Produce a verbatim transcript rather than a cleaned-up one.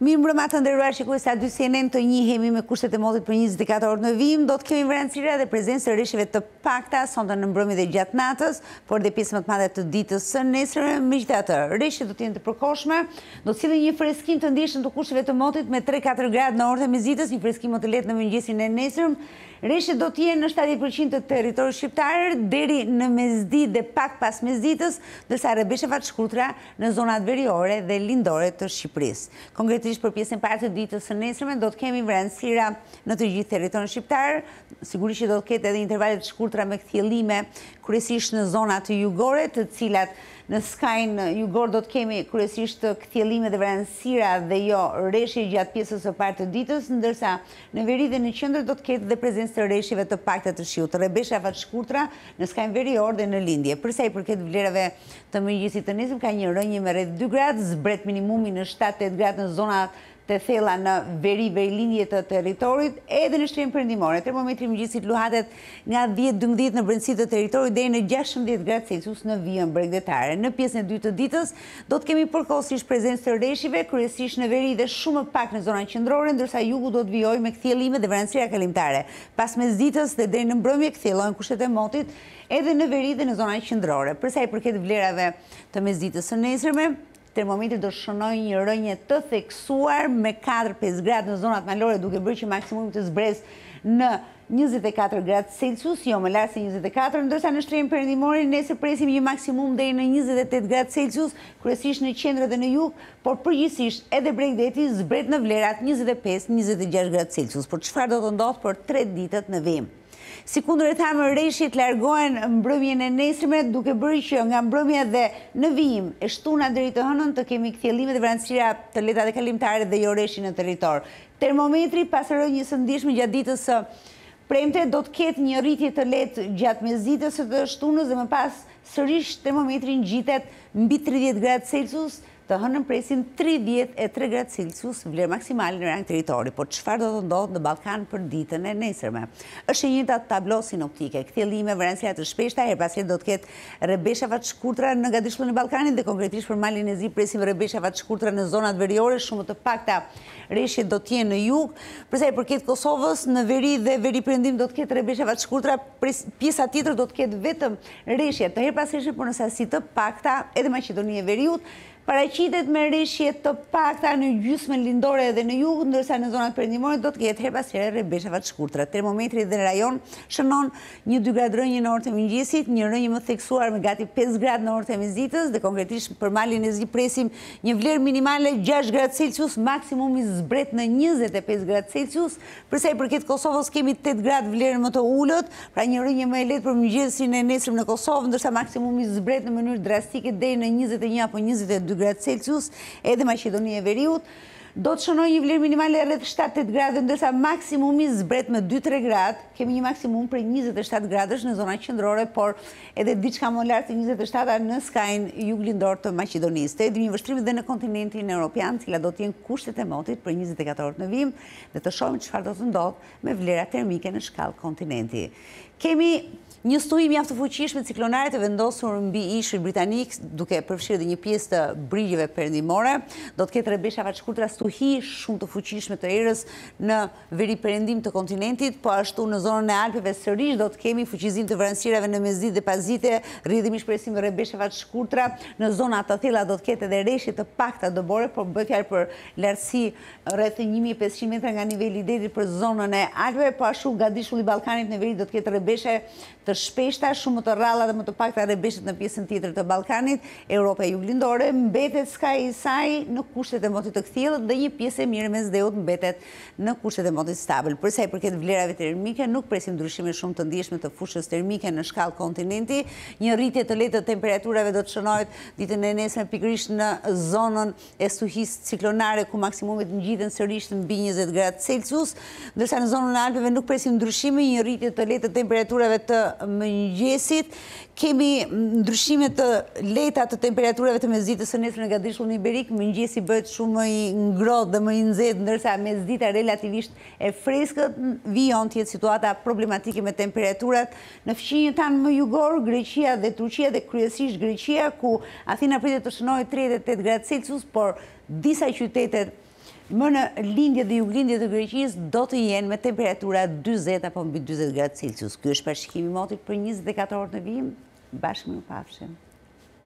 Mirë mbrëma të nderuar shikues të C N N, të njihemi me kushtet e motit për njëzet e katër orë në vim. Do të kemi vranësira dhe prezencë të rreshjeve të pakta sonte në mbrëmje dhe gjatë natës, por dhe pjesë më të madhe të ditës së nesërme. Megjithatë, rreshjet do të jenë të përkohshme, do të sillen një freskim të ndjeshëm të kushteve të motit me tre katër gradë në orët e mëngjesit, një freskim më të lehtë në mëngjesin e nesërm. Rreshtet do të jenë në shtatëdhjetë përqind të territorit shqiptar deri në mesditë dhe pak pas mesditës, ndërsa rrebesheva të shkurtra në zonat veriore dhe lindore të Shqipërisë. Konkretisht për pjesën e parë të ditës së nesërme do të kemi vranësira në të gjithë territorin shqiptar, sigurisht që do të ketë edhe intervale të shkurtra me kthjellime kryesisht në zonat të jugore, të cilat në skajnë jugor do të kemi kryesisht kthjellime dhe vranësira dhe jo rreshje gjatë pjesës së parë të ditës, ndërsa në veri dhe në qendër do të ketë dhe prezencë të rreshjeve të pakta të shiut, të rrebeshave të shkurtra në skajnë verior dhe në lindje. Për sa i përket vlerave të mëngjesit të nesër, ka një rënje me rreth dy gradë, zbret minimumi në shtatë tetë gradë në zona të thella në veri verilindje të territorit, edhe në shtrim perëndimore. Termometri mëngjesit luhatet nga dhjetë dymdhjetë në brendësi të territorit deri në gjashtëdhjetë gradë Celsius në vijën bregdetare. Në pjesën e dytë të ditës do të kemi përkohësisht prezencë të rreshjeve, kryesisht në veri dhe shumë pak në zonat qendrore, ndërsa jugu do të vijojë me kthjellime dhe vranësira kalimtare. Pas mesditës dhe deri në mbrëmje kthjellohen kushtet e motit edhe në veri dhe në zonat qendrore. Për sa i përket vlerave të mesditës së nesërme, termometri do shënoj një rënje të theksuar me katër pesë gradë në zonat malore, duke bërë që maksimumi të zbresë në njëzet e katër gradë Celsius, jo më lartë se njëzet e katër, ndërsa në shtrim perëndimor nesër presim një maksimum deri në njëzet e tetë gradë Celsius, kryesisht në qendër dhe në jug, por përgjithsisht edhe Bregdeti zbret në vlerat njëzet e pesë njëzet e gjashtë gradë Celsius. Por çfarë do të ndodhë për tre ditët në vim? Si kundër e thamë, rreshjet largohen mbrëmjen e nesërme, duke bërë që nga mbrëmja dhe në vijim e shtuna deri të hënën të kemi kthjellime dhe vranësira të lehta dhe kalimtare dhe jo rreshje në territor. Termometri pas rënjes së ndjeshme gjatë ditës së premte do të ketë një rritje të lehtë gjatë mesditës së të shtunës dhe më pas sërish termometri ngjitet mbi tridhjetë gradë Celsius. Të hënën presim tridhjetë e tre gradë Celsius vlerë maksimale në rang territori, por çfarë do të ndodhë në Ballkan për ditën e nesërme? Është e njëjta tablo sinoptike, kthjellime, vranësira të shpeshta, her pas here do të ketë rrebeshava të shkurtra në gadishullin e Ballkanit dhe konkretisht për malin e zi presim rrebeshava të shkurtra në zonat veriore, shumë të pakta rreshjet do të jenë në jug. Për sa i përket Kosovës, në veri dhe veri perëndim do të ketë rrebeshava të shkurtra, pjesa tjetër do të ketë vetëm rreshje të her pas here, por në sasi të pakta edhe Maqedonia e Veriut. Paraqitet me rreshje të pakta në gjysmën lindore dhe në jug, ndërsa në zonat perëndimore do të ketë her pas here rrebeshava të shkurtra. Termometri dhe në rajon shënon një dy gradë rënje në orët e mëngjesit, një rënje më theksuar me gati pesë gradë në orët e mesditës dhe konkretisht për malin e zi presim një vlerë minimale gjashtë gradë Celsius, maksimumi zbret në njëzet e pesë gradë Celsius. Për sa i përket Kosovës kemi tetë gradë vlerën më të ulët, pra një rënje më e lehtë për mëngjesin e nesërm në Kosovë, ndërsa maksimumi zbret në mënyrë drastike deri në njëzet e një apo njëzet e dy gradë Celsius, edhe Maqedonia e Veriut do të shënoj një vlerë minimale rreth shtatë tetë gradë, ndërsa maksimumi zbret me dy tre gradë. Kemi një maksimum për njëzet e shtatë gradësh në zonat qendrore, por edhe diçka më lart se njëzet e shtatë në skajnë juglindor të Maqedonisë. Të edhim një vështrimi dhe në kontinentin evropian, cila do të jenë kushtet e motit për njëzet e katër orë në vim, dhe të shohim çfarë do të ndodhë me vlera termike në shkallë kontinenti. Kemi një stuhi mjaft të fuqishme ciklonare të vendosur mbi ishujt britanik, duke përfshirë dhe një pjesë të brigjeve perëndimore. Do të ketë rrebeshava të shkurtra, stuhi shumë të fuqishme të erës në veri perëndim të kontinentit, po ashtu në zonën e Alpeve sërish do të kemi fuqizim të vranësirave në mesditë dhe pasdite, rrjedhimisht presim rrebeshava të shkurtra. Në zona të thella do të ketë edhe rreshje të pakta dëbore, por bëhet fjalë për lartësi rreth një mijë e pesëqind metra nga niveli i detit për zonën e Alpeve, po ashtu gadishulli i Ballkanit në veri do të ketë rrebeshe të shpeshta, shumë më të rralla dhe më të pakta rrebeshet në pjesën tjetër të Ballkanit. Europa juglindore mbetet skaj i saj në kushtet e motit të kthjellët dhe një pjesë e mirë mes dheut mbetet në kushtet e motit stabil. Për sa i përket vlerave termike, nuk presim ndryshime shumë të ndjeshme të fushës termike në shkallë kontinenti. Një rritje të lehtë të temperaturave do të shënohet ditën e nesërme pikërisht në zonën e stuhisë ciklonare, ku maksimumit ngjiten sërish mbi njëzet gradë Celsius, ndërsa në zonën e Alpeve nuk presim ndryshime, një rritje të lehtë të temperaturave të mëngjesit. Kemi ndryshime të lehta të temperaturave të mesditës së nesër në gadishullin iberik, mëngjesi bëhet shumë më i ngrohtë dhe më i nxehtë, ndërsa mesdita relativisht e freskët, vijon të jetë situata problematike me temperaturat në fqinjën tanë më jugor, Greqia dhe Turqia dhe kryesisht Greqia, ku Athina pritet të shënojë tridhjetë e tetë gradë Celsius, por disa qytetet Më në lindje dhe juglindje të Greqisë do të jenë me temperatura dyzet apo mbi dyzet gradë Celsius. Ky është parashikimi i motit për njëzet e katër orë në vijim. Bashkë mirupafshim.